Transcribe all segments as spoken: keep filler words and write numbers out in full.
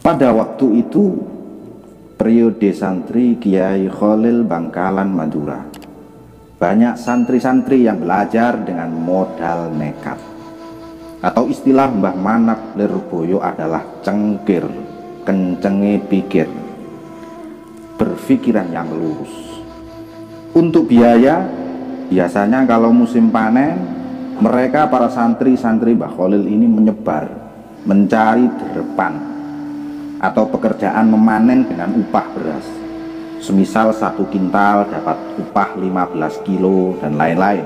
Pada waktu itu periode santri Kiai Khalil Bangkalan Madura. Banyak santri-santri yang belajar dengan modal nekat, atau istilah Mbah Manap Lirboyo adalah cengkir, kencenge pikir, berpikiran yang lurus. Untuk biaya, biasanya kalau musim panen, mereka para santri-santri Mbah Khalil ini menyebar mencari derepan atau pekerjaan memanen dengan upah beras. Semisal satu kintal dapat upah lima belas kilo dan lain-lain.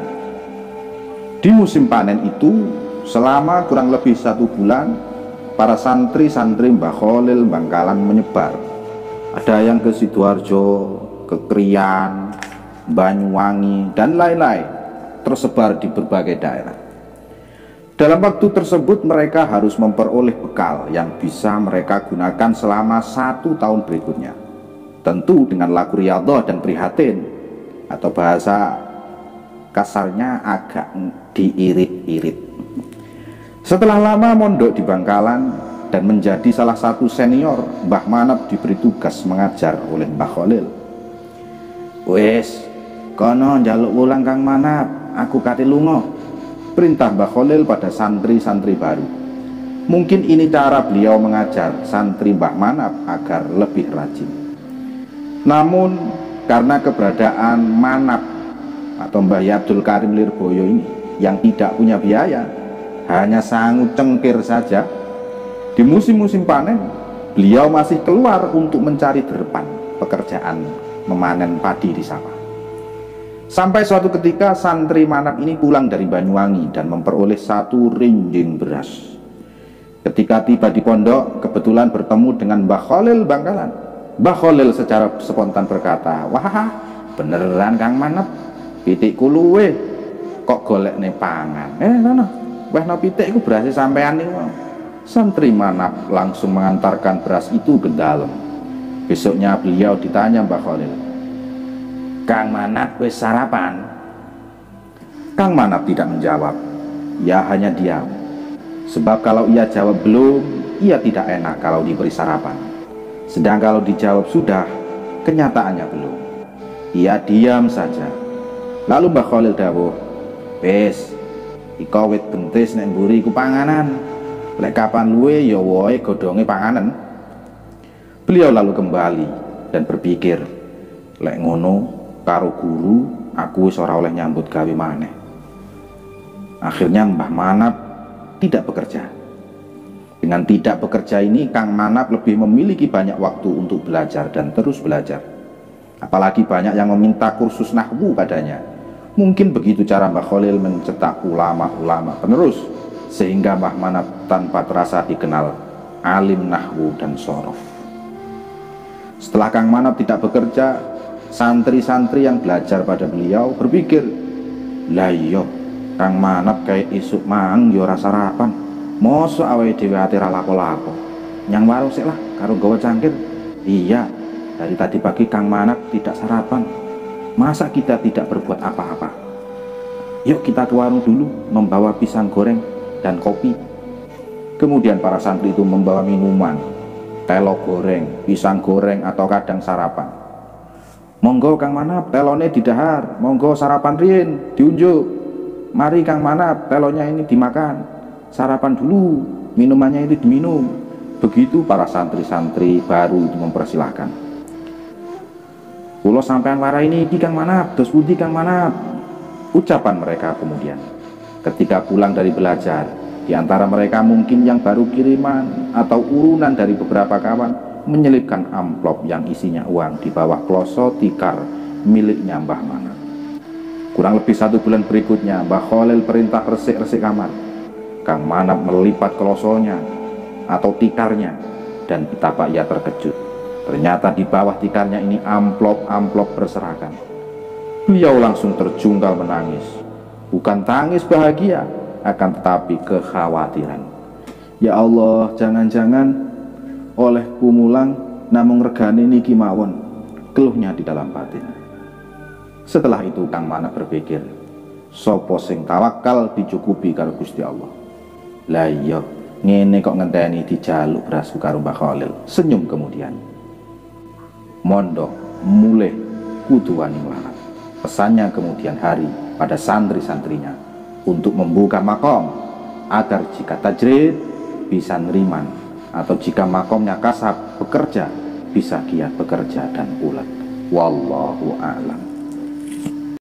Di musim panen itu, selama kurang lebih satu bulan, para santri-santri Mbah Khalil Bangkalan menyebar. Ada yang ke Sidoarjo, ke Krian, Banyuwangi, dan lain-lain, tersebar di berbagai daerah. Dalam waktu tersebut mereka harus memperoleh bekal yang bisa mereka gunakan selama satu tahun berikutnya. Tentu dengan laku riyadhah dan prihatin, atau bahasa kasarnya agak diirit-irit. Setelah lama mondok di Bangkalan dan menjadi salah satu senior, Mbah Manap diberi tugas mengajar oleh Mbah Khalil. "Wes, kono njaluk wulang Kang Manap, aku kate lunga," perintah Mbah Khalil pada santri-santri baru. Mungkin ini cara beliau mengajar santri Mbah Manap agar lebih rajin. Namun karena keberadaan Manap atau Mbah Abdul Karim Lirboyo ini yang tidak punya biaya, hanya sanggup cengkir saja, di musim-musim panen beliau masih keluar untuk mencari derepan pekerjaan memanen padi di sawah. Sampai suatu ketika santri Manap ini pulang dari Banyuwangi dan memperoleh satu rinjing beras. Ketika tiba di pondok, kebetulan bertemu dengan Mbah Khalil Bangkalan. Mbah Khalil secara spontan berkata, "Wah, beneran Kang Manap, pitikku luwe, kok golek ne pangan. Eh, sana, weh no pitik iku beras sampean niku." Santri Manap langsung mengantarkan beras itu ke dalam. Besoknya beliau ditanya Mbah Khalil, "Kang Manap wis sarapan?" Kang Manap tidak menjawab. Ia hanya diam. Sebab kalau ia jawab belum, ia tidak enak kalau diberi sarapan. Sedang kalau dijawab sudah, kenyataannya belum. Ia diam saja. Lalu Mbah Khalil dawuh, "Wis, iko wit bentis nek mburi iku panganan. Lek kapan luwe ya woe godhonge panganan." Beliau lalu kembali dan berpikir, lek ngono karo guru aku wis ora oleh nyambut gawe maneh. Akhirnya Mbah Manap tidak bekerja. Dengan tidak bekerja ini, Kang Manap lebih memiliki banyak waktu untuk belajar dan terus belajar. Apalagi banyak yang meminta kursus nahwu padanya. Mungkin begitu cara Mbah Khalil mencetak ulama-ulama penerus, sehingga Mbah Manap tanpa terasa dikenal alim nahwu dan shorof. Setelah Kang Manap tidak bekerja, santri-santri yang belajar pada beliau berpikir, "Lah iya, Kang Manap kayak isuk mang yo ora sarapan. Mosok awake dhewe ate ra lapo-lapo. Nyang warung sik lah karo gawa cangkir." Iya, dari tadi pagi Kang Manap tidak sarapan. Masa kita tidak berbuat apa-apa? Yuk kita ke warung dulu membawa pisang goreng dan kopi. Kemudian para santri itu membawa minuman, telo goreng, pisang goreng, atau kadang sarapan. "Monggo Kang Manap, telone didahar. Monggo sarapan rien, diunjuk. Mari Kang Manap, telonya ini dimakan. Sarapan dulu, minumannya itu diminum." Begitu para santri-santri baru itu mempersilahkan. "Kulo sampean warai ini Kang Manap, dos pundi Kang Manap?" Ucapan mereka kemudian. Ketika pulang dari belajar, di antara mereka mungkin yang baru kiriman atau urunan dari beberapa kawan menyelipkan amplop yang isinya uang di bawah kloso tikar miliknya Mbah Manap. Kurang lebih satu bulan berikutnya, Mbah Khalil perintah resik-resik kamar. Kang Manap melipat klosonya atau tikarnya, dan betapa ia terkejut. Ternyata di bawah tikarnya ini amplop-amplop berserakan. Beliau langsung terjungkal menangis. Bukan tangis bahagia, akan tetapi kekhawatiran. "Ya Allah, jangan-jangan oleh kumulang namung regane niki mawon," keluhnya di dalam batin. Setelah itu Kang Manap berpikir, sopo sing tawakal dicukupi karo Gusti Allah. Lah iya, ngene kok ngenteni dijaluk brasu karo Mbah Khalil. Senyum kemudian. Mondok mulai kudu wani melarat. Pesannya kemudian hari pada santri-santrinya untuk membuka makom agar jika tajrid bisa neriman, atau jika makomnya kasab bekerja bisa giat bekerja dan ulet. Wallahu a'lam.